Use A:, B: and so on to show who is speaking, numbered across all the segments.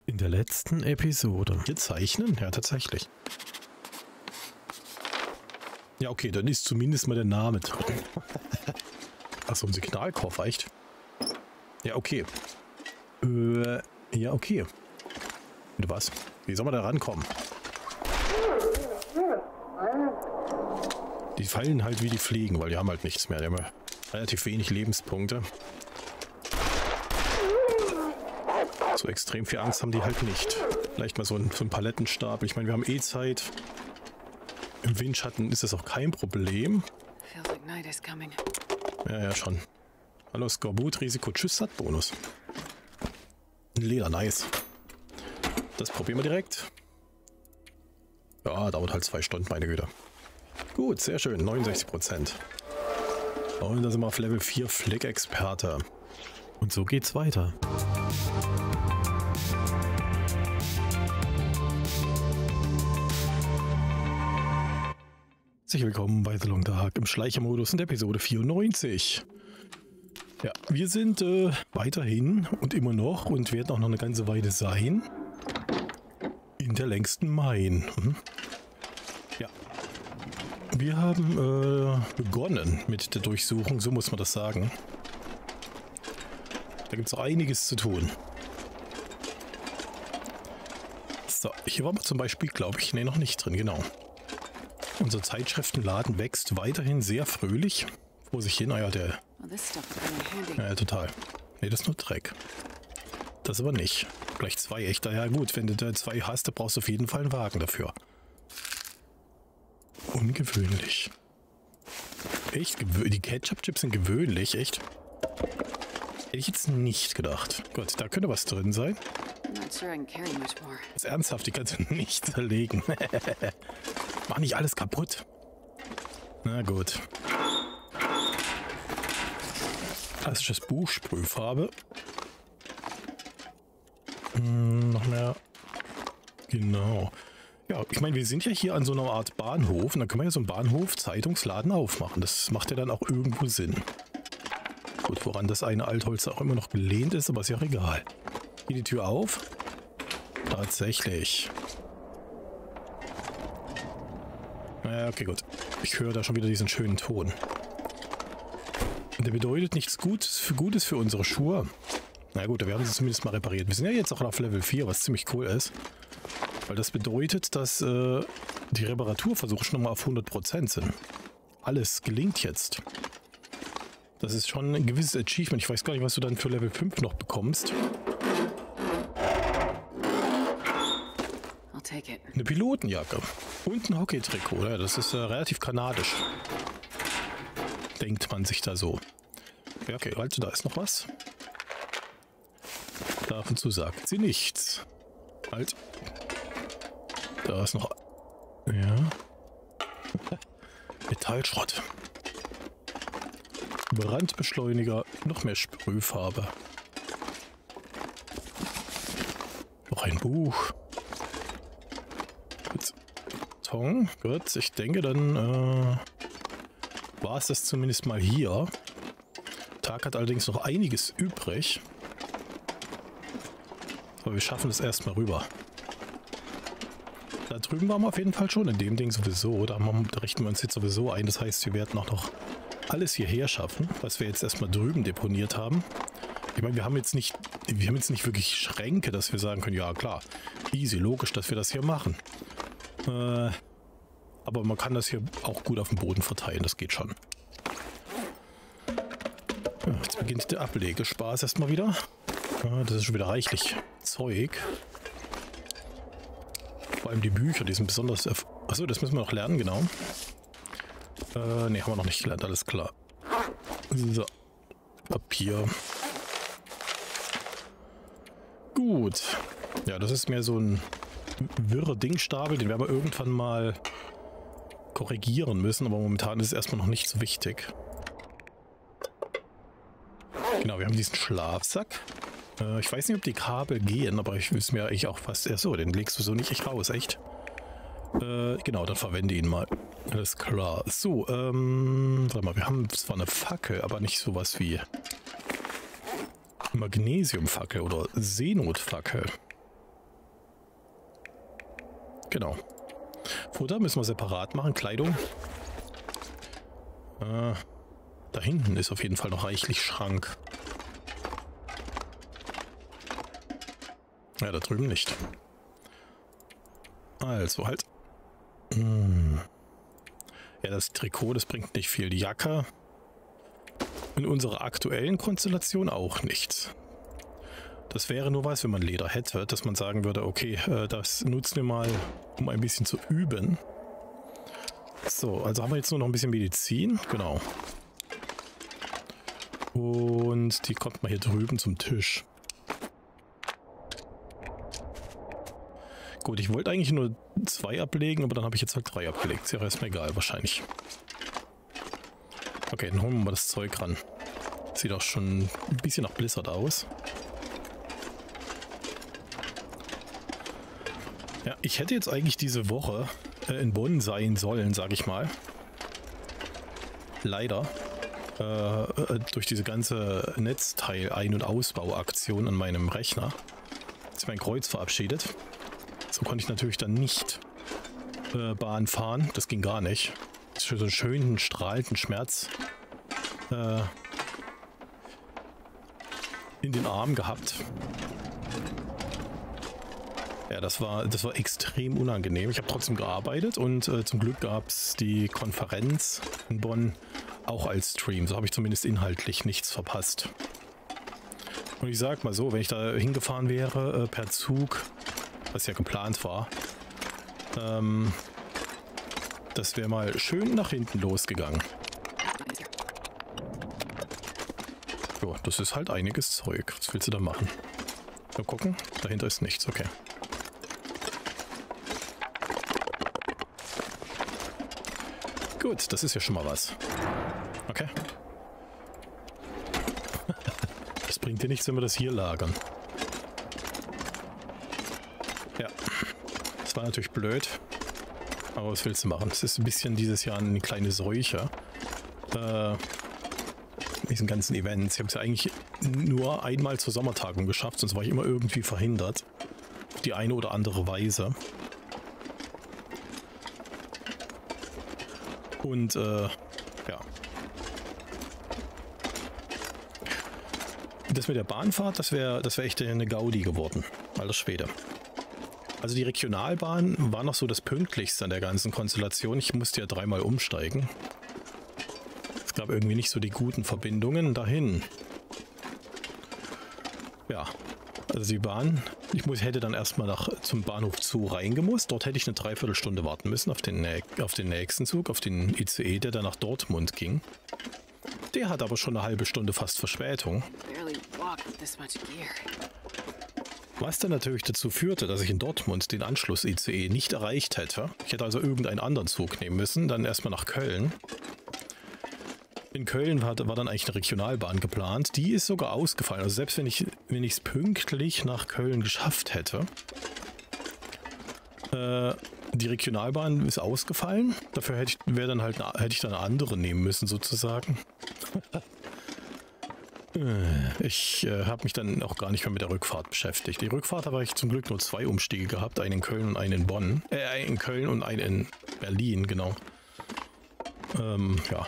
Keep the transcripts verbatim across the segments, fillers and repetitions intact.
A: In der letzten Episode. Hier zeichnen? Ja, tatsächlich. Ja, okay, dann ist zumindest mal der Name drin. Achso, ein Signalkoffer, echt? Ja, okay. Äh, ja, okay. Und was? Wie soll man da rankommen? Die fallen halt wie die Fliegen, weil die haben halt nichts mehr. Die haben ja relativ wenig Lebenspunkte. So extrem viel Angst haben die halt nicht. Vielleicht mal so ein, so ein Palettenstapel. Ich meine, wir haben eh Zeit. Im Windschatten ist das auch kein Problem. Ja, ja, schon. Hallo, Skorbut, Risiko, Tschüss, Sat-Bonus. Ein Leder, nice. Das probieren wir direkt. Ja, dauert halt zwei Stunden, meine Güte. Gut, sehr schön, neunundsechzig Prozent. Und dann sind wir auf Level vier Flick-Experte. Und so geht's weiter. Herzlich willkommen bei The Long Dark im Schleichermodus in der Episode vierundneunzig. Ja, wir sind äh, weiterhin und immer noch und werden auch noch eine ganze Weile sein in der längsten Mine. Hm? Ja, wir haben äh, begonnen mit der Durchsuchung, so muss man das sagen. Da gibt es auch einiges zu tun. So, hier waren wir zum Beispiel, glaube ich, ne, noch nicht drin, genau. Unser Zeitschriftenladen wächst weiterhin sehr fröhlich vor sich hin. Ah ja, der... Ja, ja, total. Ne, das ist nur Dreck. Das aber nicht. Gleich zwei echter. Ja gut, wenn du da zwei hast, dann brauchst du auf jeden Fall einen Wagen dafür. Ungewöhnlich. Echt? Die Ketchup-Chips sind gewöhnlich, echt? Hätte ich jetzt nicht gedacht. Gut, da könnte was drin sein. Das ist ernsthaft, die kannst du nicht zerlegen. Mach nicht alles kaputt. Na gut. Klassisches Buch, Sprühfarbe. Hm, noch mehr. Genau. Ja, ich meine, wir sind ja hier an so einer Art Bahnhof. Und dann können wir ja so einen Bahnhof-Zeitungsladen aufmachen. Das macht ja dann auch irgendwo Sinn. Gut, woran das eine Altholz auch immer noch gelehnt ist, aber ist ja auch egal. Geht die Tür auf? Tatsächlich. Ja, okay, gut. Ich höre da schon wieder diesen schönen Ton. Und der bedeutet nichts Gutes für, Gutes für unsere Schuhe. Na gut, wir haben sie zumindest mal repariert. Wir sind ja jetzt auch auf Level vier, was ziemlich cool ist. Weil das bedeutet, dass äh, die Reparaturversuche schon mal auf hundert Prozent sind. Alles gelingt jetzt. Das ist schon ein gewisses Achievement. Ich weiß gar nicht, was du dann für Level fünf noch bekommst. Eine Pilotenjacke. Und ein Hockey-Trikot. Ja, das ist äh, relativ kanadisch. Denkt man sich da so. Ja, okay, also da ist noch was. Dazu sagt sie nichts. Halt. Da ist noch... Ja. Metallschrott. Brandbeschleuniger. Noch mehr Sprühfarbe. Noch ein Buch. Beton. Gut, ich denke, dann äh, war es das zumindest mal hier. Der Tag hat allerdings noch einiges übrig. Aber wir schaffen es erstmal rüber. Da drüben waren wir auf jeden Fall schon, in dem Ding sowieso. Da, haben wir, da richten wir uns jetzt sowieso ein. Das heißt, wir werden auch noch alles hierher schaffen, was wir jetzt erstmal drüben deponiert haben. Ich meine, wir haben jetzt nicht, wir haben jetzt nicht wirklich Schränke, dass wir sagen können, ja klar, easy, logisch, dass wir das hier machen. Äh, aber man kann das hier auch gut auf dem Boden verteilen, das geht schon. Ja, jetzt beginnt der Ablegespaß erstmal wieder. Ja, das ist schon wieder reichlich Zeug. Vor allem die Bücher, die sind besonders... Achso, das müssen wir noch lernen, genau. Äh, ne, haben wir noch nicht gelernt, alles klar. So. Papier. Gut. Ja, das ist mehr so ein wirrer Dingstapel, den werden wir irgendwann mal korrigieren müssen, aber momentan ist es erstmal noch nicht so wichtig. Genau, wir haben diesen Schlafsack. Äh, ich weiß nicht, ob die Kabel gehen, aber ich wüsste mir eigentlich auch fast... Ach so, den legst du so nicht raus, echt? Äh, genau, dann verwende ihn mal. Alles klar. So, ähm... warte mal, wir haben zwar eine Fackel, aber nicht sowas wie Magnesiumfackel oder Seenotfackel. Genau. Futter müssen wir separat machen. Kleidung. Äh, da hinten ist auf jeden Fall noch reichlich Schrank. Ja, da drüben nicht. Also halt. Hm. Ja, das Trikot, das bringt nicht viel. Die Jacke in unserer aktuellen Konstellation auch nichts. Das wäre nur was, wenn man Leder hätte, dass man sagen würde, okay, äh, das nutzen wir mal, um ein bisschen zu üben. So, also haben wir jetzt nur noch ein bisschen Medizin. Genau. Und die kommt mal hier drüben zum Tisch. Gut, ich wollte eigentlich nur zwei ablegen, aber dann habe ich jetzt halt drei abgelegt. Ist ja erstmal egal, wahrscheinlich. Okay, dann holen wir mal das Zeug ran. Sieht auch schon ein bisschen nach Blizzard aus. Ja, ich hätte jetzt eigentlich diese Woche äh, in Bonn sein sollen, sage ich mal. Leider. Äh, durch diese ganze Netzteil-Ein- und Ausbauaktion an meinem Rechner ist mein Kreuz verabschiedet. So konnte ich natürlich dann nicht äh, Bahn fahren. Das ging gar nicht. Das ist so einen schönen, strahlenden Schmerz äh, in den Arm gehabt. Ja, das war, das war extrem unangenehm. Ich habe trotzdem gearbeitet und äh, zum Glück gab es die Konferenz in Bonn auch als Stream. So habe ich zumindest inhaltlich nichts verpasst. Und ich sag mal so, wenn ich da hingefahren wäre äh, per Zug, was ja geplant war, ähm, das wäre mal schön nach hinten losgegangen. Jo, das ist halt einiges Zeug. Was willst du da machen? Mal gucken. Dahinter ist nichts. Okay. Gut, das ist ja schon mal was. Okay. Das bringt dir nichts, wenn wir das hier lagern. Ja. Das war natürlich blöd. Aber was willst du machen? Es ist ein bisschen dieses Jahr eine kleine Seuche. Äh, diesen ganzen Events. Ich habe es ja eigentlich nur einmal zur Sommertagung geschafft, sonst war ich immer irgendwie verhindert. Auf die eine oder andere Weise. Und, äh, ja. Das mit der Bahnfahrt, das wäre das wär echt eine Gaudi geworden. Alter Schwede. Also die Regionalbahn war noch so das Pünktlichste an der ganzen Konstellation. Ich musste ja dreimal umsteigen. Es gab irgendwie nicht so die guten Verbindungen dahin. Ja, also die Bahn, ich muss, hätte dann erstmal nach zum Bahnhof Zoo reingemusst. Dort hätte ich eine Dreiviertelstunde warten müssen auf den, auf den nächsten Zug, auf den I C E, der dann nach Dortmund ging. Der hat aber schon eine halbe Stunde fast Verspätung. Was dann natürlich dazu führte, dass ich in Dortmund den Anschluss-I C E nicht erreicht hätte. Ich hätte also irgendeinen anderen Zug nehmen müssen, dann erstmal nach Köln. In Köln war, war dann eigentlich eine Regionalbahn geplant. Die ist sogar ausgefallen. Also selbst wenn ich wenn ich es pünktlich nach Köln geschafft hätte, äh, die Regionalbahn ist ausgefallen. Dafür hätte ich, wäre dann halt eine, hätte ich dann eine andere nehmen müssen sozusagen. Ich äh, habe mich dann auch gar nicht mehr mit der Rückfahrt beschäftigt. Die Rückfahrt habe ich zum Glück nur zwei Umstiege gehabt. Einen in Köln und einen in Bonn. Äh, einen in Köln und einen in Berlin, genau. Ähm, ja.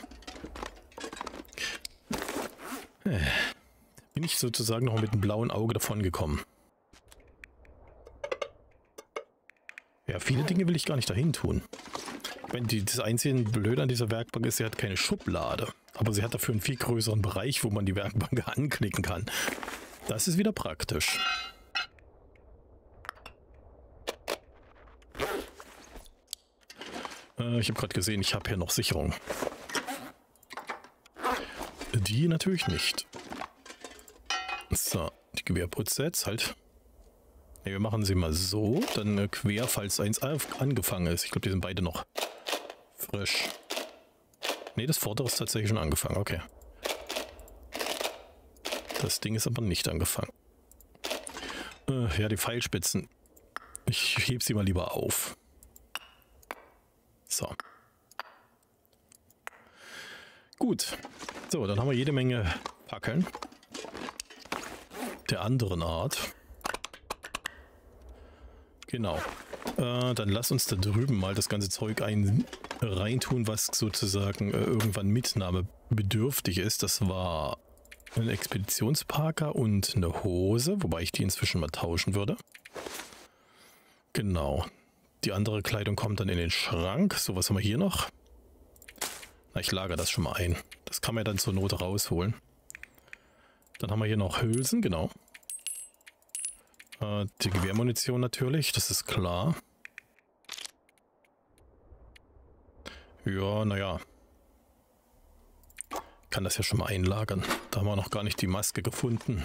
A: Äh, bin ich sozusagen noch mit einem blauen Auge davon gekommen. Ja, viele Dinge will ich gar nicht dahin tun. Ich meine, die, das einzige Blöde an dieser Werkbank ist, sie hat keine Schublade. Aber sie hat dafür einen viel größeren Bereich, wo man die Werkbank anklicken kann. Das ist wieder praktisch. Äh, ich habe gerade gesehen, ich habe hier noch Sicherung. Die natürlich nicht. So, die Querputzsets halt. Ne, wir machen sie mal so, dann äh, quer, falls eins angefangen ist. Ich glaube, die sind beide noch frisch. Ne, das vordere ist tatsächlich schon angefangen, okay. Das Ding ist aber nicht angefangen. Äh, ja, die Pfeilspitzen. Ich hebe sie mal lieber auf. So. Gut. So, dann haben wir jede Menge Fackeln. Der anderen Art. Genau. Äh, dann lass uns da drüben mal das ganze Zeug ein reintun, was sozusagen äh, irgendwann mitnahmebedürftig ist. Das war ein Expeditionsparker und eine Hose, wobei ich die inzwischen mal tauschen würde. Genau. Die andere Kleidung kommt dann in den Schrank. So, was haben wir hier noch? Na, ich lagere das schon mal ein. Das kann man dann zur Not rausholen. Dann haben wir hier noch Hülsen, genau. Äh, die Gewehrmunition natürlich, das ist klar. Ja, naja. Kann das ja schon mal einlagern. Da haben wir noch gar nicht die Maske gefunden.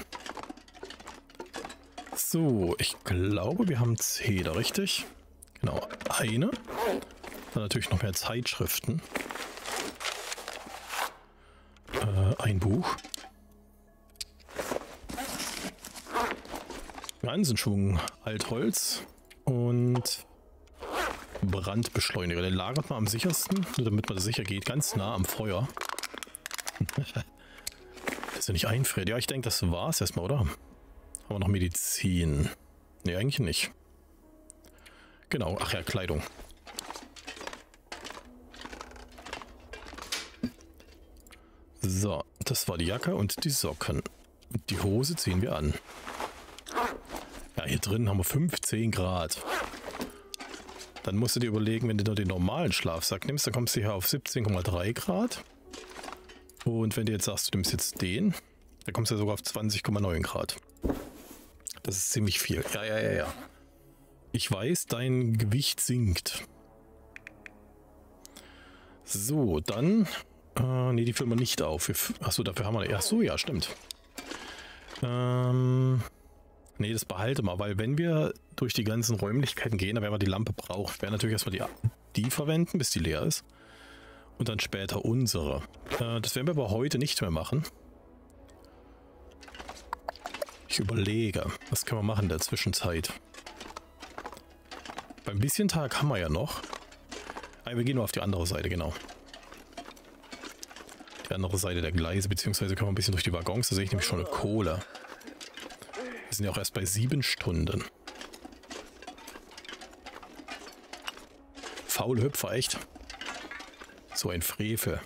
A: So, ich glaube, wir haben Zeder, richtig? Genau, eine. Dann natürlich noch mehr Zeitschriften. Äh, ein Buch. Ganzen Schwung Altholz und Brandbeschleuniger. Den lagert man am sichersten, nur damit man sicher geht, ganz nah am Feuer. Dass er nicht einfriert. Ja, ich denke, das war's erstmal, oder? Haben wir noch Medizin? Ne, eigentlich nicht. Genau, ach ja, Kleidung. So, das war die Jacke und die Socken. Und die Hose ziehen wir an. Ja, hier drin haben wir fünfzehn Grad. Dann musst du dir überlegen, wenn du nur den normalen Schlafsack nimmst, dann kommst du hier auf siebzehn Komma drei Grad. Und wenn du jetzt sagst, du nimmst jetzt den, dann kommst du sogar auf zwanzig Komma neun Grad. Das ist ziemlich viel. Ja, ja, ja, ja. Ich weiß, dein Gewicht sinkt. So, dann... Äh, ne, die füllen wir nicht auf. Achso, dafür haben wir... Achso, ja, stimmt. Ähm... Ne, das behalte mal, weil wenn wir durch die ganzen Räumlichkeiten gehen, dann werden wir die Lampe brauchen. Wir werden natürlich erstmal die, die verwenden, bis die leer ist. Und dann später unsere. Äh, das werden wir aber heute nicht mehr machen. Ich überlege, was können wir machen in der Zwischenzeit. Beim bisschen Tag haben wir ja noch. Ah, wir gehen nur auf die andere Seite, genau. Die andere Seite der Gleise, beziehungsweise können wir ein bisschen durch die Waggons. Da sehe ich nämlich schon eine Kohle. Wir sind ja auch erst bei sieben Stunden. Faule Hüpfer, echt? So ein Frevel.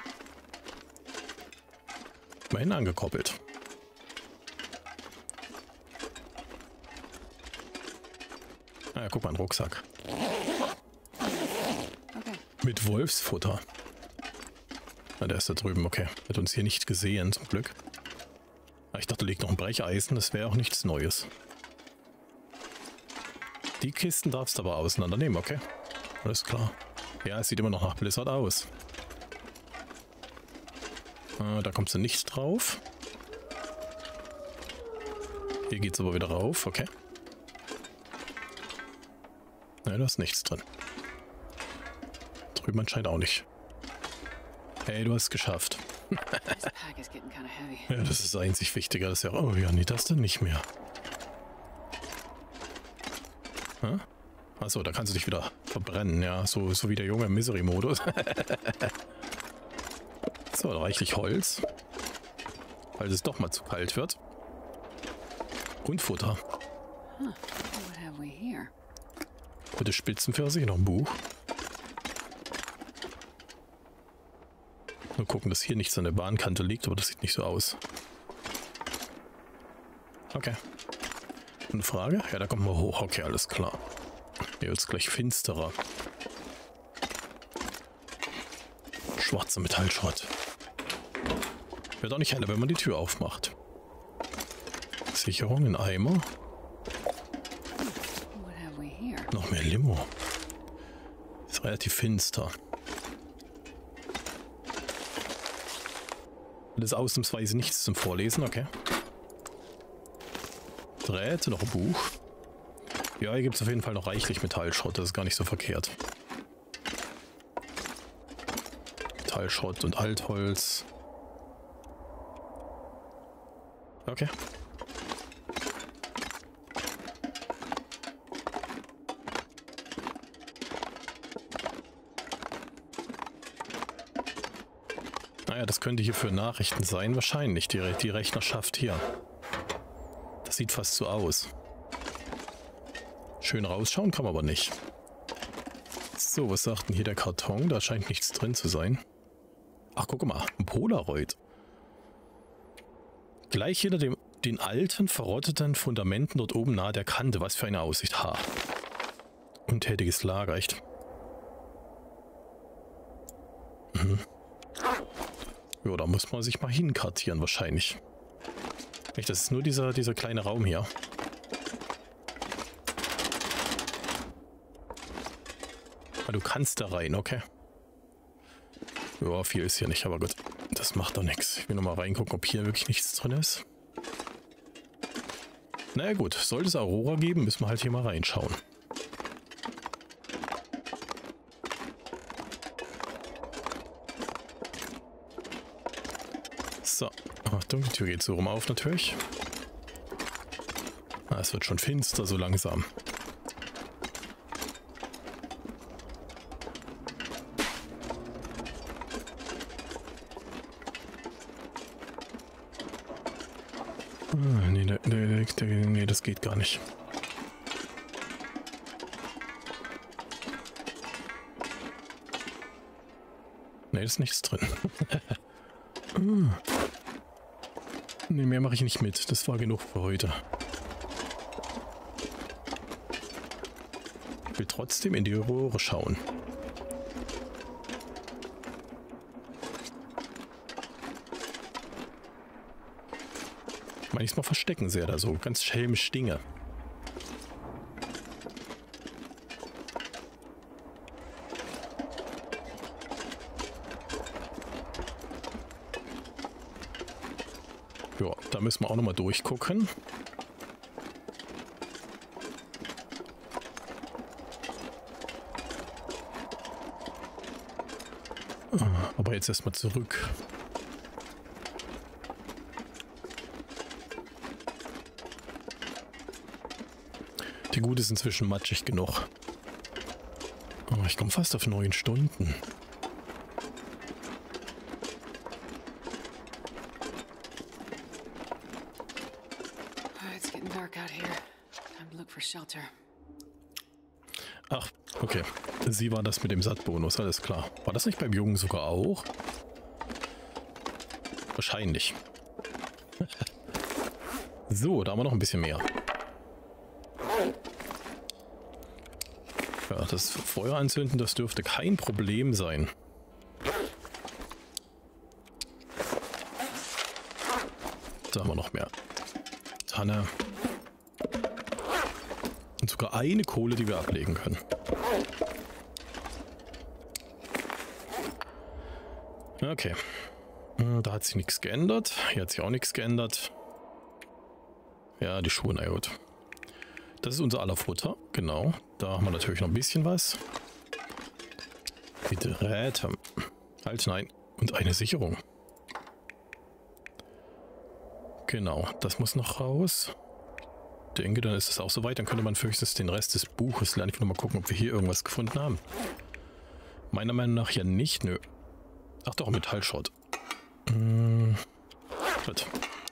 A: Immerhin angekoppelt. Ah ja, guck mal, ein Rucksack. Okay. Mit Wolfsfutter. Na, der ist da drüben, okay. Hat uns hier nicht gesehen, zum Glück. Ich dachte, da liegt noch ein Brecheisen, das wäre auch nichts Neues. Die Kisten darfst du aber auseinandernehmen, okay? Alles klar. Ja, es sieht immer noch nach Blizzard aus. Äh, da kommst du nicht drauf. Hier geht's aber wieder rauf, okay. Ne, da ist nichts drin. Drüben anscheinend auch nicht. Hey, du hast es geschafft. Ja, das ist einzig wichtiger. Das ist ja... Oh ja, nee, das dann nicht mehr. Hm? Achso, da kannst du dich wieder verbrennen, ja. So, so wie der junge Misery-Modus. So, reichlich Holz. Falls es doch mal zu kalt wird. Und Futter. Bitte Spitzenpfirsich, noch ein Buch. Nur gucken, dass hier nichts an der Bahnkante liegt, aber das sieht nicht so aus. Okay. Eine Frage? Ja, da kommen wir hoch. Okay, alles klar. Hier wird es gleich finsterer. Schwarzer Metallschrott. Wird auch nicht heller, wenn man die Tür aufmacht. Sicherung in Eimer. Noch mehr Limo. Ist relativ finster. Das ist ausnahmsweise nichts zum Vorlesen, okay. Drähte, noch ein Buch. Ja, hier gibt es auf jeden Fall noch reichlich Metallschrott, das ist gar nicht so verkehrt. Metallschrott und Altholz. Okay. Naja, das könnte hier für Nachrichten sein, wahrscheinlich, die, Re die Rechnerschaft hier. Das sieht fast so aus. Schön rausschauen kann man aber nicht. So, was sagt denn hier der Karton? Da scheint nichts drin zu sein. Ach, guck mal, ein Polaroid. Gleich hinter dem, den alten, verrotteten Fundamenten dort oben nahe der Kante. Was für eine Aussicht. Ha. Untätiges Lager, echt. Mhm. Ja, da muss man sich mal hinkartieren wahrscheinlich. Echt, das ist nur dieser, dieser kleine Raum hier. Ah, du kannst da rein, okay. Ja, viel ist hier nicht, aber gut. Das macht doch nichts. Ich will nochmal reingucken, ob hier wirklich nichts drin ist. Naja gut, sollte es Aurora geben, müssen wir halt hier mal reinschauen. So, Achtung, die Tür geht so rum auf natürlich. Ah, es wird schon finster so langsam. Ah, nee, nee, nee, nee, nee, das geht gar nicht. Nee, ist nichts drin. Nee, mehr mache ich nicht mit. Das war genug für heute. Ich will trotzdem in die Röhre schauen. Manchmal verstecken sie ja da so ganz schelmisch Dinge. Ja, da müssen wir auch nochmal durchgucken. Aber jetzt erstmal zurück. Die Gute ist inzwischen matschig genug. Oh, ich komme fast auf neun Stunden. Ach, okay. Sie war das mit dem Sattbonus, alles klar. War das nicht beim Jungen sogar auch? Wahrscheinlich. So, da haben wir noch ein bisschen mehr. Ja, das Feuer anzünden, das dürfte kein Problem sein. Da haben wir noch mehr. Tanne. Und sogar eine Kohle, die wir ablegen können. Okay. Da hat sich nichts geändert. Hier hat sich auch nichts geändert. Ja, die Schuhe, na gut. Das ist unser aller Futter, genau. Da haben wir natürlich noch ein bisschen was. Die Drähte. Halt, nein. Und eine Sicherung. Genau, das muss noch raus. Ich denke, dann ist es auch soweit. Dann könnte man höchstens den Rest des Buches lernen. Ich will noch mal gucken, ob wir hier irgendwas gefunden haben. Meiner Meinung nach ja nicht, nö. Ach doch, Metallschrott. Hm. Gut.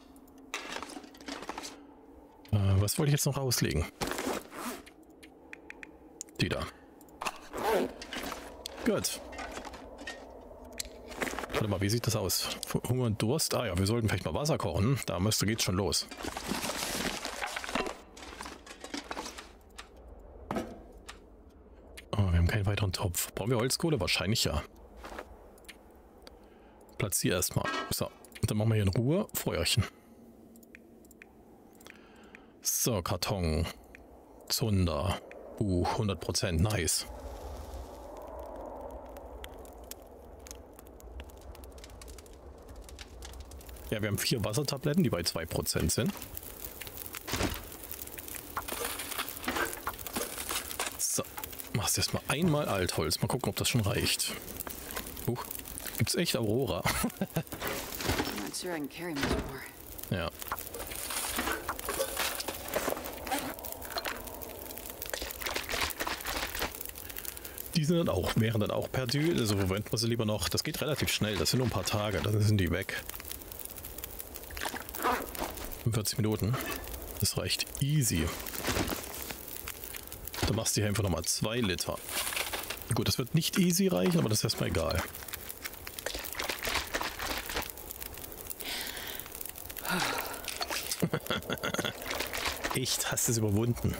A: Äh, was wollte ich jetzt noch rauslegen? Die da. Gut. Warte mal, wie sieht das aus? Hunger und Durst? Ah ja, wir sollten vielleicht mal Wasser kochen. Da müsste geht's schon los. Oh, wir haben keinen weiteren Topf. Brauchen wir Holzkohle? Wahrscheinlich ja. Platzier erstmal. So, dann machen wir hier in Ruhe Feuerchen. So, Karton. Zunder. Uh, hundert Prozent. Nice. Ja, wir haben vier Wassertabletten, die bei zwei Prozent sind. So, machst erstmal einmal Altholz. Mal gucken, ob das schon reicht. Huch, gibt's echt Aurora? Ja. Die sind dann auch, wären dann auch perdu, also verwenden wir sie lieber noch. Das geht relativ schnell, das sind nur ein paar Tage, dann sind die weg. fünfundvierzig Minuten. Das reicht easy. Dann machst du hier einfach nochmal zwei Liter. Gut, das wird nicht easy reichen, aber das ist erstmal egal. Echt, hast du es überwunden.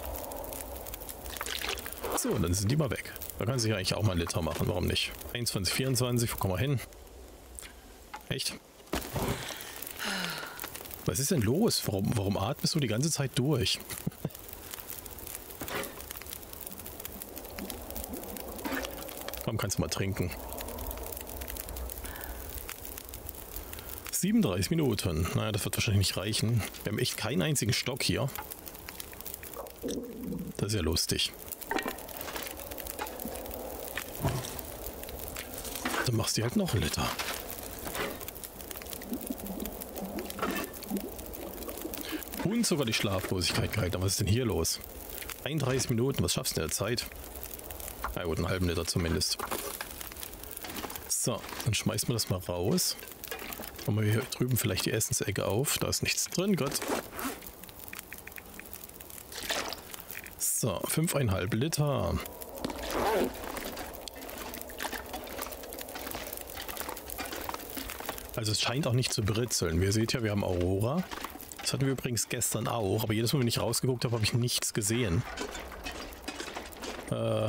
A: So, und dann sind die mal weg. Da kann sich ja eigentlich auch mal einen Liter machen, warum nicht? einundzwanzig, vierundzwanzig, wo kommen wir hin? Echt? Was ist denn los? Warum, warum atmest du die ganze Zeit durch? Warum kannst du mal trinken? siebenunddreißig Minuten. Naja, das wird wahrscheinlich nicht reichen. Wir haben echt keinen einzigen Stock hier. Das ist ja lustig. Dann machst du halt noch einen Liter. Und sogar die Schlaflosigkeit gehalten. Was ist denn hier los? einunddreißig Minuten, was schaffst du in der Zeit? Na gut, einen halben Liter zumindest. So, dann schmeißen wir das mal raus. Machen wir hier drüben vielleicht die Essensecke auf. Da ist nichts drin, Gott. So, fünfeinhalb Liter. Also es scheint auch nicht zu britzeln. Ihr seht ja, wir haben Aurora. Das hatten wir übrigens gestern auch. Aber jedes Mal, wenn ich rausgeguckt habe, habe ich nichts gesehen. Äh...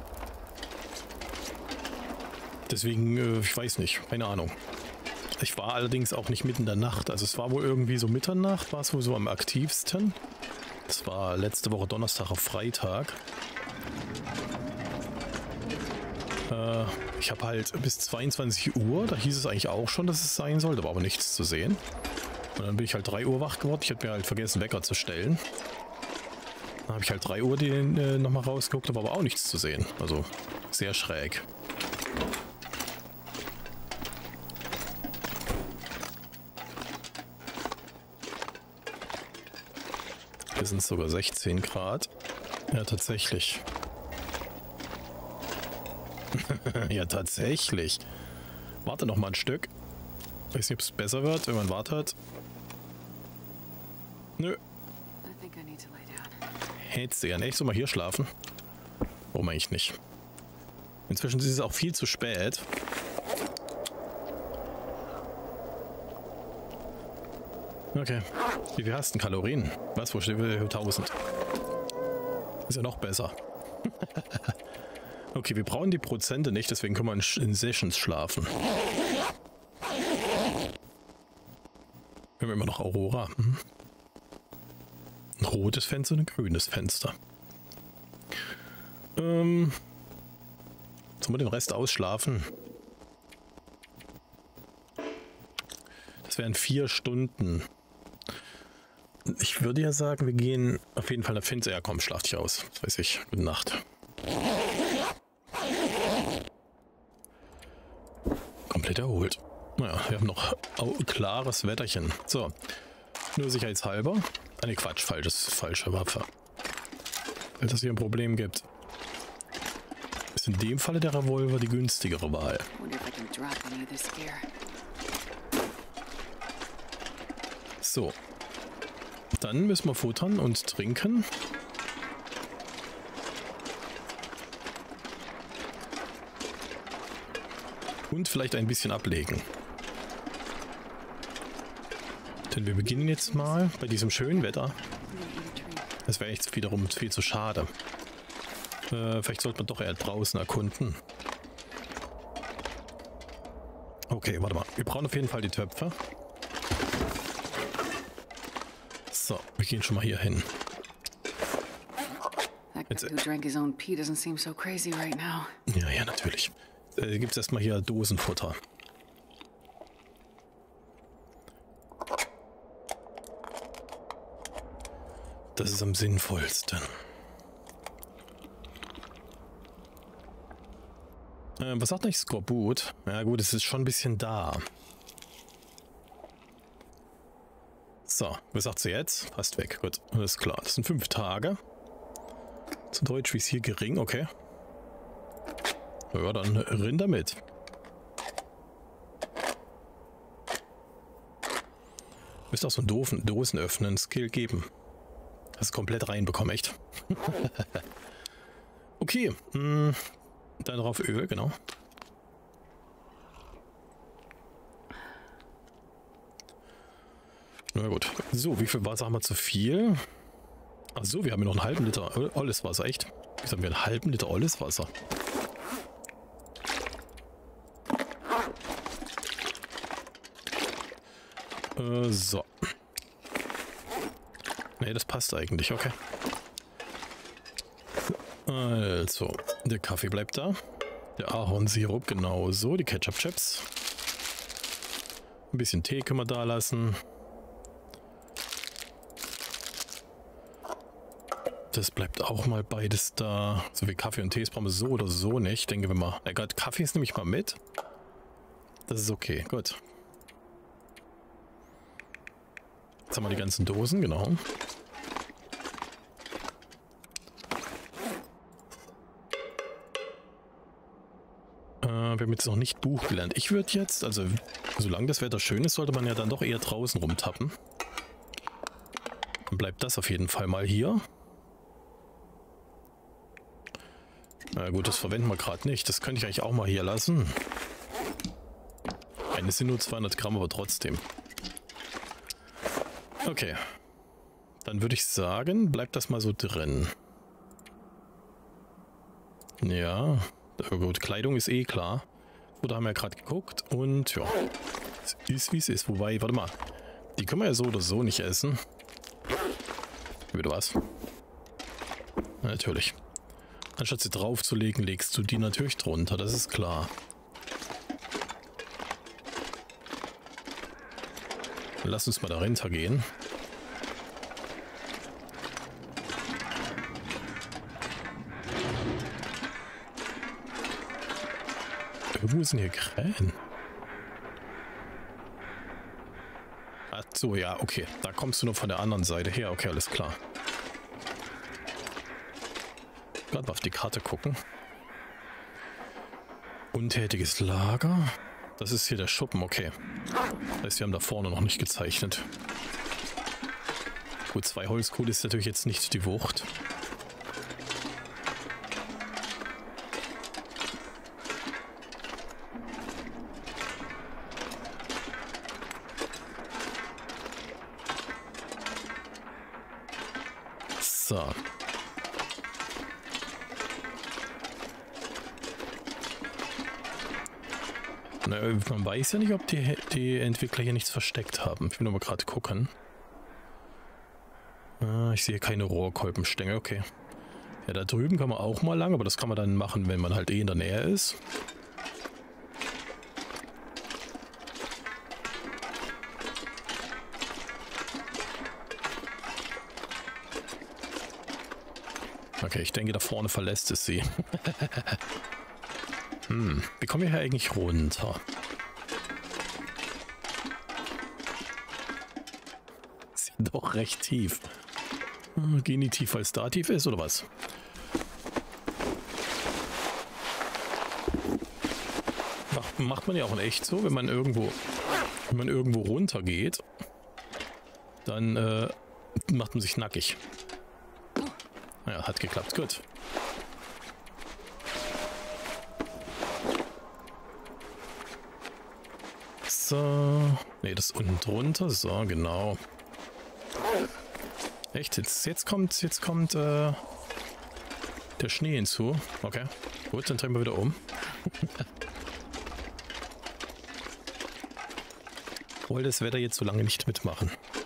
A: Deswegen, äh, ich weiß nicht, keine Ahnung. Ich war allerdings auch nicht mitten in der Nacht. Also es war wohl irgendwie so Mitternacht, war es wohl so am aktivsten. Das war letzte Woche Donnerstag auf Freitag. Äh, ich habe halt bis zweiundzwanzig Uhr, da hieß es eigentlich auch schon, dass es sein sollte, war aber nichts zu sehen. Und dann bin ich halt drei Uhr wach geworden. Ich habe mir halt vergessen, Wecker zu stellen. Dann habe ich halt drei Uhr den äh, nochmal rausgeguckt, da war aber auch nichts zu sehen. Also sehr schräg. Hier sind es sogar sechzehn Grad. Ja, tatsächlich. Ja, tatsächlich. Warte noch mal ein Stück. Weiß nicht, ob es besser wird, wenn man wartet. Nö. Hättest du ja nicht so mal hier schlafen? Warum eigentlich nicht? Inzwischen ist es auch viel zu spät. Okay. Wie viel hast du? Kalorien? Was? Wo steht tausend? Ist ja noch besser. Okay, wir brauchen die Prozente nicht, deswegen können wir in Sessions schlafen. Wir haben immer noch Aurora. Hm. Ein rotes Fenster und ein grünes Fenster. Ähm. Sollen wir den Rest ausschlafen? Das wären vier Stunden. Ich würde ja sagen, wir gehen auf jeden Fall nach Finster. Ja, komm, schlaf dich aus. Das weiß ich. Gute Nacht. Komplett erholt. Naja, wir haben noch klares Wetterchen. So. Nur sicherheitshalber. Ah, ne, Quatsch. Falsches, falsche Waffe. Weil das hier ein Problem gibt. Ist in dem Falle der Revolver die günstigere Wahl. So. Dann müssen wir futtern und trinken. Und vielleicht ein bisschen ablegen. Denn wir beginnen jetzt mal bei diesem schönen Wetter. Das wäre echt wiederum viel zu schade. Äh, vielleicht sollte man doch eher draußen erkunden. Okay, warte mal. Wir brauchen auf jeden Fall die Töpfe. So, wir gehen schon mal hier hin. Jetzt, ja, ja, natürlich. Äh, gibt es erstmal hier Dosenfutter. Das ist am sinnvollsten. Äh, was sagt eigentlich Skorbut? Ja gut, es ist schon ein bisschen da. So, was sagt sie jetzt? Passt weg. Gut, alles klar. Das sind fünf Tage. Zu Deutsch, wie es hier gering, okay. Ja, dann rinn damit. Müsste auch so einen doofen Dosen öffnen Skill geben. Das ist komplett reinbekommen, echt. Okay, mh, dann drauf Öl, genau. Na gut. So, wie viel Wasser haben wir zu viel? Ach so, wir haben ja noch einen halben Liter olles Wasser, echt? Jetzt haben wir einen halben Liter olles Wasser. Äh, so. Ne, das passt eigentlich, okay. Also, der Kaffee bleibt da. Der Ahornsirup genauso. Die Ketchup-Chips. Ein bisschen Tee können wir da lassen. Das bleibt auch mal beides da. So wie Kaffee und Tee brauchen wir so oder so nicht. Denken wir mal. Ja, gerade Kaffee ist nämlich mal mit. Das ist okay. Gut. Jetzt haben wir die ganzen Dosen, genau. Äh, wir haben jetzt noch nicht Buch gelernt. Ich würde jetzt, also solange das Wetter schön ist, sollte man ja dann doch eher draußen rumtappen. Dann bleibt das auf jeden Fall mal hier. Na gut, das verwenden wir gerade nicht. Das könnte ich eigentlich auch mal hier lassen. Es sind nur zweihundert Gramm, aber trotzdem. Okay. Dann würde ich sagen, bleibt das mal so drin. Ja. Gut, Kleidung ist eh klar. So, da haben wir ja gerade geguckt. Und ja, es ist wie es ist. Wobei, warte mal. Die können wir ja so oder so nicht essen. Wieder was? Natürlich. Anstatt sie draufzulegen, legst du die natürlich drunter, das ist klar. Lass uns mal dahinter gehen. Irgendwo sind hier Krähen. Ach so, ja, okay. Da kommst du nur von der anderen Seite her. Okay, alles klar. Gerade mal auf die Karte gucken. Untätiges Lager. Das ist hier der Schuppen, okay. Das heißt, wir haben da vorne noch nicht gezeichnet. Gut, zwei Holzkohle ist natürlich jetzt nicht die Wucht. So. Na, man weiß ja nicht, ob die, die Entwickler hier nichts versteckt haben. Ich will nur mal gerade gucken. Ah, ich sehe keine Rohrkolbenstängel, okay. Ja, da drüben kann man auch mal lang, aber das kann man dann machen, wenn man halt eh in der Nähe ist. Okay, ich denke, da vorne verlässt es sie. Hm, wie kommen wir hier eigentlich runter? Ist ja doch recht tief. Gehen die tiefer als da tief ist, oder was? Macht, macht man ja auch in echt so, wenn man irgendwo, wenn man irgendwo runter geht, dann äh, macht man sich nackig. Ja, hat geklappt, gut. So. Ne, das ist unten drunter. So, genau. Echt, jetzt, jetzt kommt, jetzt kommt äh, der Schnee hinzu. Okay, gut, dann drehen wir wieder um. Wollte das Wetter jetzt so lange nicht mitmachen.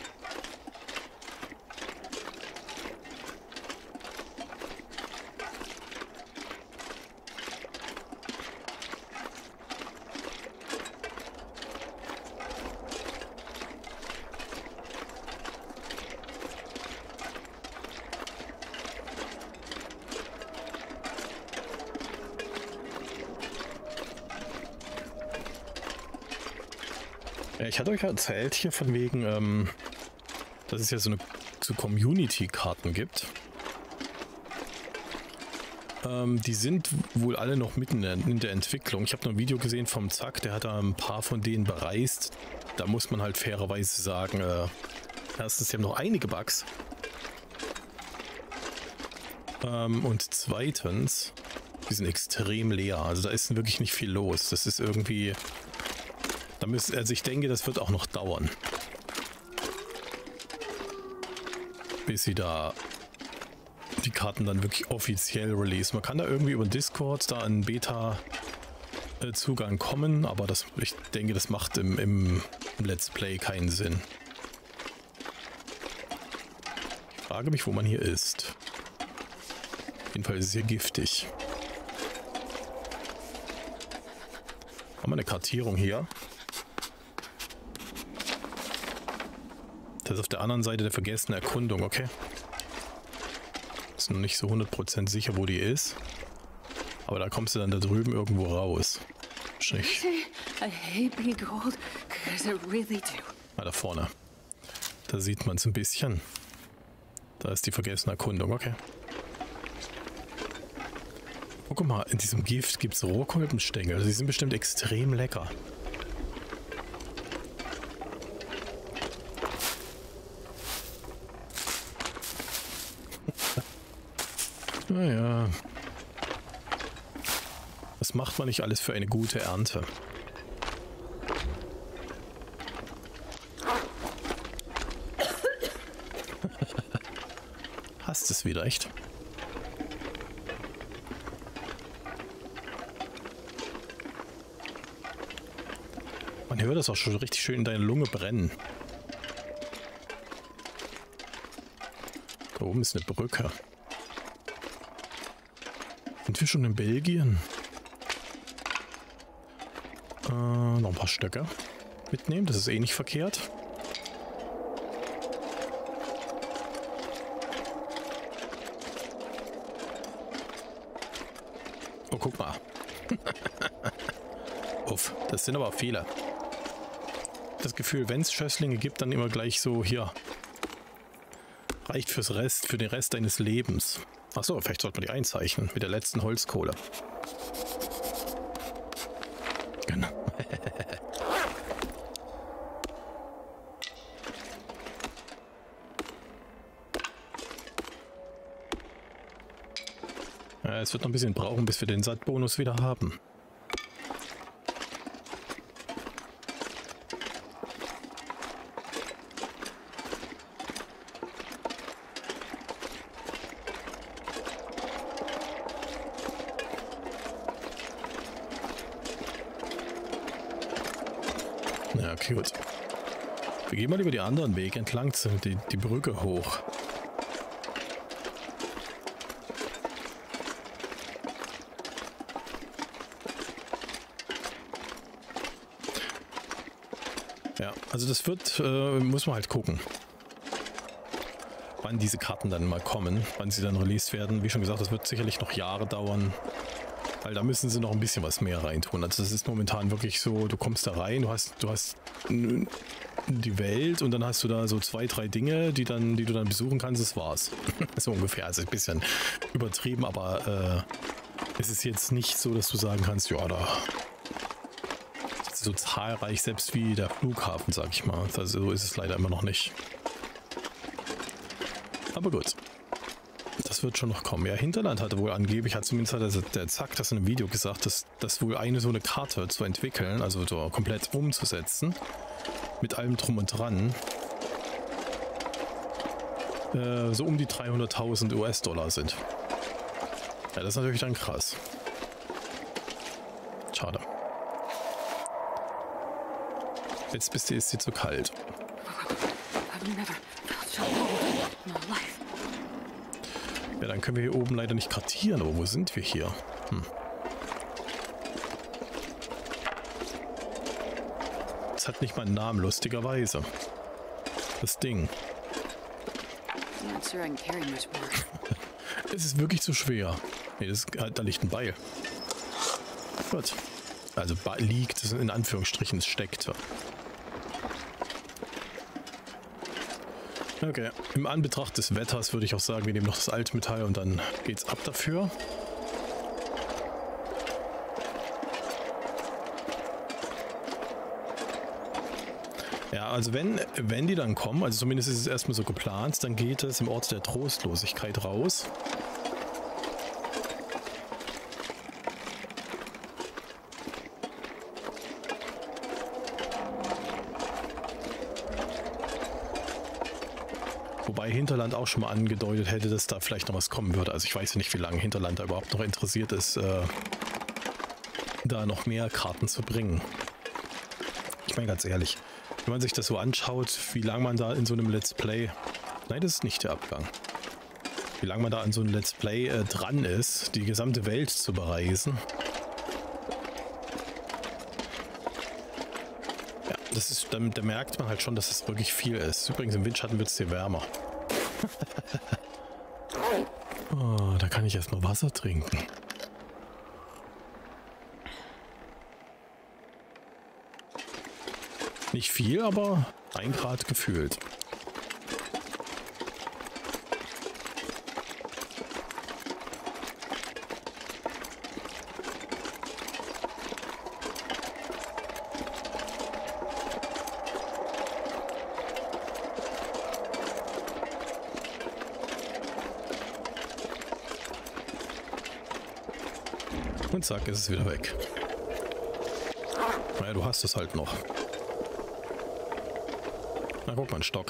A: Ich hatte euch erzählt hier von wegen, ähm, dass es ja so eine so Community-Karten gibt. Ähm, die sind wohl alle noch mitten in der Entwicklung. Ich habe noch ein Video gesehen vom Zack, der hat da ein paar von denen bereist. Da muss man halt fairerweise sagen, äh, erstens, die haben noch einige Bugs. Ähm, und zweitens, die sind extrem leer. Also da ist wirklich nicht viel los. Das ist irgendwie... Da müssen, also ich denke, das wird auch noch dauern. Bis sie da die Karten dann wirklich offiziell release. Man kann da irgendwie über Discord da an Beta-Zugang kommen, aber das, ich denke, das macht im, im Let's Play keinen Sinn. Ich frage mich, wo man hier ist. Auf jeden Fall ist es hier giftig. Haben wir eine Kartierung hier? Das ist auf der anderen Seite der vergessenen Erkundung, okay. Ist noch nicht so hundert Prozent sicher, wo die ist. Aber da kommst du dann da drüben irgendwo raus. Wahrscheinlich. Ah, da vorne. Da sieht man es ein bisschen. Da ist die vergessene Erkundung, okay. Guck mal, in diesem Gift gibt es Rohkolbenstängel. Die sind bestimmt extrem lecker. Naja. Das macht man nicht alles für eine gute Ernte. Hast es wieder, echt? Man hört das auch schon richtig schön in deiner Lunge brennen. Da oben ist eine Brücke. Sind wir schon in Belgien? Äh, noch ein paar Stöcke mitnehmen, das ist eh nicht verkehrt. Oh, guck mal. Uff, das sind aber viele. Das Gefühl, wenn es Schösslinge gibt, dann immer gleich so hier. Reicht fürs Rest, für den Rest deines Lebens. Achso, vielleicht sollte man die einzeichnen mit der letzten Holzkohle. Genau. Ja, es wird noch ein bisschen brauchen, bis wir den Sattbonus wieder haben. Ja, okay, gut. Wir gehen mal über die anderen Weg entlang, die, die Brücke hoch. Ja, also das wird, äh, muss man halt gucken, wann diese Karten dann mal kommen, wann sie dann released werden. Wie schon gesagt, das wird sicherlich noch Jahre dauern. Weil da müssen sie noch ein bisschen was mehr reintun. Also das ist momentan wirklich so, du kommst da rein, du hast, du hast die Welt und dann hast du da so zwei, drei Dinge, die, dann, die du dann besuchen kannst, das war's. So ungefähr, also ein bisschen übertrieben, aber äh, es ist jetzt nicht so, dass du sagen kannst, ja, da ist so zahlreich, selbst wie der Flughafen, sag ich mal. Also so ist es leider immer noch nicht. Aber gut. Das wird schon noch kommen. Ja, Hinterland hatte wohl angeblich, hat zumindest hat der, der Zack das in einem Video gesagt, dass das wohl eine so eine Karte zu entwickeln, also so komplett umzusetzen, mit allem drum und dran, äh, so um die dreihunderttausend U S-Dollar sind. Ja, das ist natürlich dann krass. Schade. Jetzt bist du, ist dir zu kalt. Ja, dann können wir hier oben leider nicht kartieren, aber wo sind wir hier? Hm. Das hat nicht mal einen Namen, lustigerweise. Das Ding. Es ist wirklich zu schwer. Nee, das ist, da liegt ein Beil. Gut. Also liegt, in Anführungsstrichen, es steckt. Okay, im Anbetracht des Wetters würde ich auch sagen, wir nehmen noch das Altmetall und dann geht's ab dafür. Ja, also wenn, wenn die dann kommen, also zumindest ist es erstmal so geplant, dann geht es im Ort der Trostlosigkeit raus. Wobei Hinterland auch schon mal angedeutet hätte, dass da vielleicht noch was kommen würde. Also ich weiß ja nicht, wie lange Hinterland da überhaupt noch interessiert ist, äh, da noch mehr Karten zu bringen. Ich meine ganz ehrlich, wenn man sich das so anschaut, wie lange man da in so einem Let's Play... Nein, das ist nicht der Abgang. Wie lange man da an so einem Let's Play äh, dran ist, die gesamte Welt zu bereisen. Ja, das ist, da, da merkt man halt schon, dass es wirklich viel ist. Übrigens, im Windschatten wird es hier wärmer. Oh, da kann ich erstmal Wasser trinken. Nicht viel, aber ein Grad gefühlt. Und zack, ist es wieder weg. Naja, du hast es halt noch. Na, guck mal, ein Stock.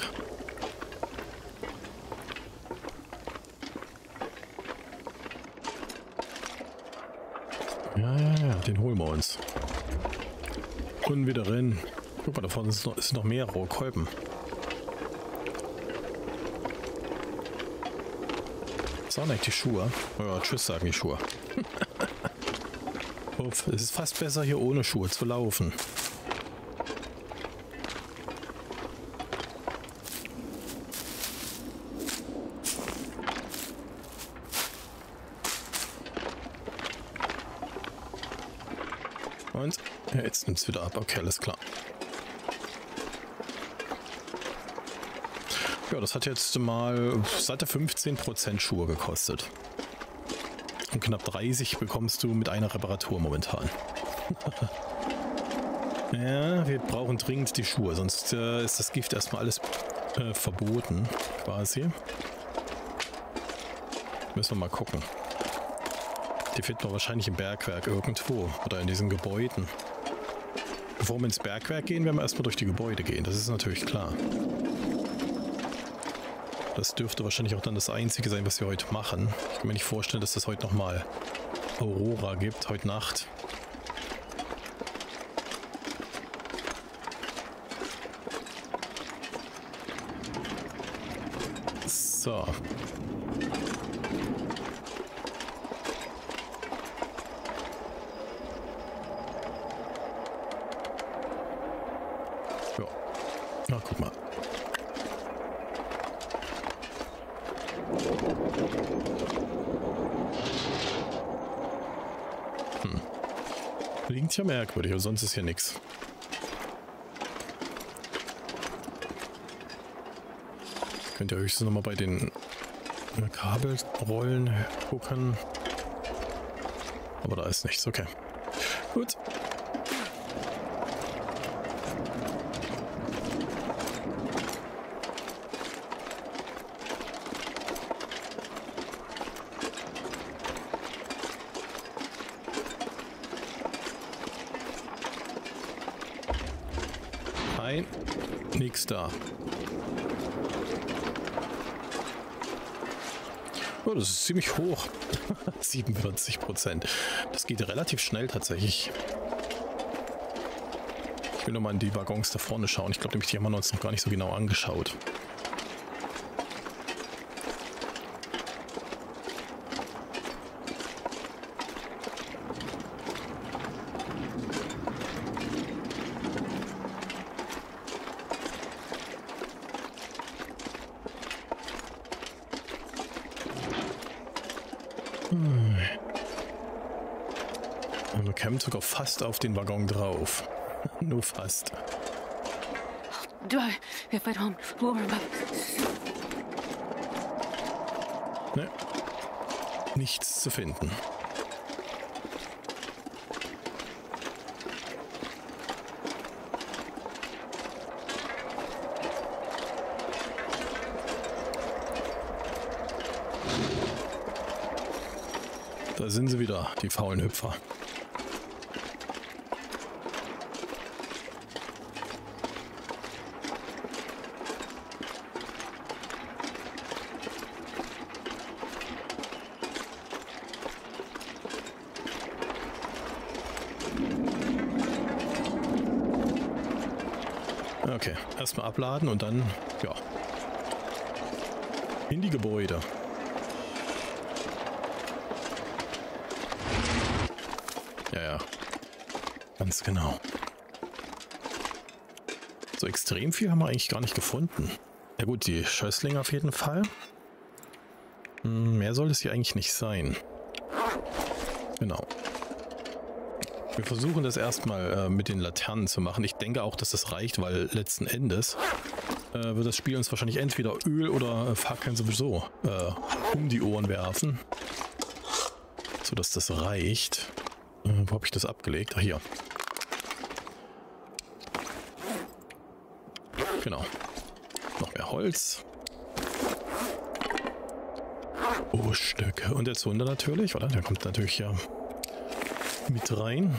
A: Ja, ja, ja, den holen wir uns. Und wieder rein. Guck mal, da vorne ist noch, ist noch mehr Rohkolben. Sagen eigentlich die Schuhe? Ja, tschüss sagen die Schuhe. Uff, es ist fast besser, hier ohne Schuhe zu laufen. Und ja, jetzt nimmt es wieder ab. Okay, alles klar. Ja, das hat jetzt mal satte fünfzehn Prozent Schuhe gekostet. Und knapp dreißig bekommst du mit einer Reparatur momentan. Ja, wir brauchen dringend die Schuhe, sonst äh, ist das Gift erstmal alles äh, verboten, quasi. Müssen wir mal gucken. Die finden wir wahrscheinlich im Bergwerk irgendwo oder in diesen Gebäuden. Bevor wir ins Bergwerk gehen, werden wir erstmal durch die Gebäude gehen, das ist natürlich klar. Das dürfte wahrscheinlich auch dann das Einzige sein, was wir heute machen. Ich kann mir nicht vorstellen, dass das heute nochmal Aurora gibt, heute Nacht. So. Ja. Na, guck mal. Hm. Klingt ja merkwürdig, aber sonst ist hier nichts. Könnt ihr höchstens nochmal bei den Kabelrollen gucken. Aber da ist nichts, okay. Gut. Nein, nix da. Oh, das ist ziemlich hoch. siebenundvierzig Prozent. Das geht relativ schnell tatsächlich. Ich will nur mal in die Waggons da vorne schauen. Ich glaube nämlich, die haben wir uns noch gar nicht so genau angeschaut. Und wir kämen sogar fast auf den Waggon drauf. Nur fast. Ne. Nichts zu finden. Da sind sie wieder, die faulen Hüpfer. Okay, erstmal abladen und dann, ja, in die Gebäude. Ja, ja, ganz genau. So extrem viel haben wir eigentlich gar nicht gefunden. Ja gut, die Schösslinge auf jeden Fall. Hm, mehr soll es hier eigentlich nicht sein. Genau. Wir versuchen das erstmal äh, mit den Laternen zu machen. Ich denke auch, dass das reicht, weil letzten Endes äh, wird das Spiel uns wahrscheinlich entweder Öl oder äh, Fackeln sowieso äh, um die Ohren werfen. Sodass das reicht. Äh, wo habe ich das abgelegt? Ach, hier. Genau. Noch mehr Holz. Oh, Stücke. Und der Zunder natürlich, oder? Der kommt natürlich ja mit rein.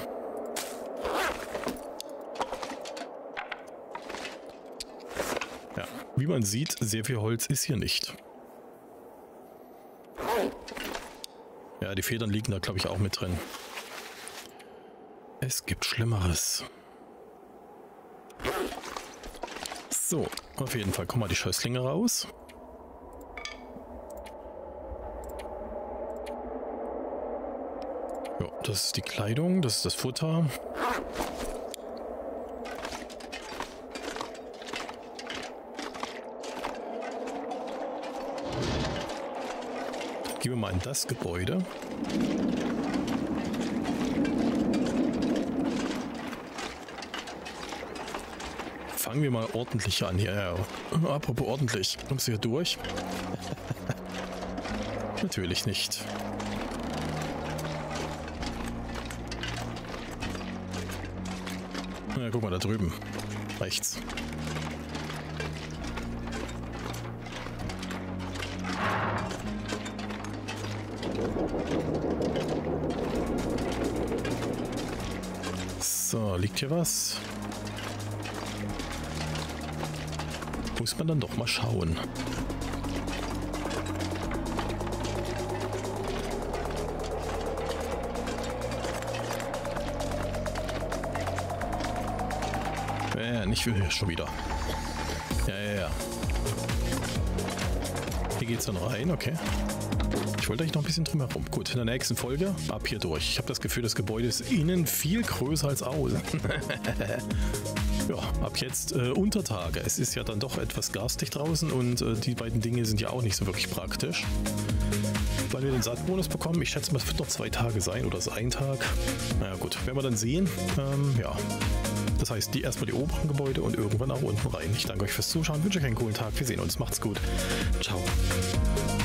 A: Ja, wie man sieht, sehr viel Holz ist hier nicht. Ja, die Federn liegen da, glaube ich, auch mit drin. Es gibt Schlimmeres. So, auf jeden Fall kommen mal die Schösslinge raus. Ja, das ist die Kleidung, das ist das Futter. Gehen wir mal in das Gebäude. Fangen wir mal ordentlich an hier. Ja, ja. Apropos ordentlich. Kommst du hier durch? Natürlich nicht. Ja, guck mal da drüben. Rechts. So, liegt hier was? Muss man dann doch mal schauen. Äh, nicht für schon wieder. Ja, ja, ja. Hier geht's dann rein, okay. Ich wollte eigentlich noch ein bisschen drum herum. Gut, in der nächsten Folge ab hier durch. Ich habe das Gefühl, das Gebäude ist innen viel größer als außen. Ja, ab jetzt äh, Untertage. Es ist ja dann doch etwas garstig draußen und äh, die beiden Dinge sind ja auch nicht so wirklich praktisch. Weil wir den Sandbonus bekommen. Ich schätze mal, es wird noch zwei Tage sein oder ist ein Tag. Naja gut, werden wir dann sehen. Ähm, ja, das heißt, die erstmal die oberen Gebäude und irgendwann auch unten rein. Ich danke euch fürs Zuschauen, wünsche euch einen coolen Tag. Wir sehen uns. Macht's gut. Ciao.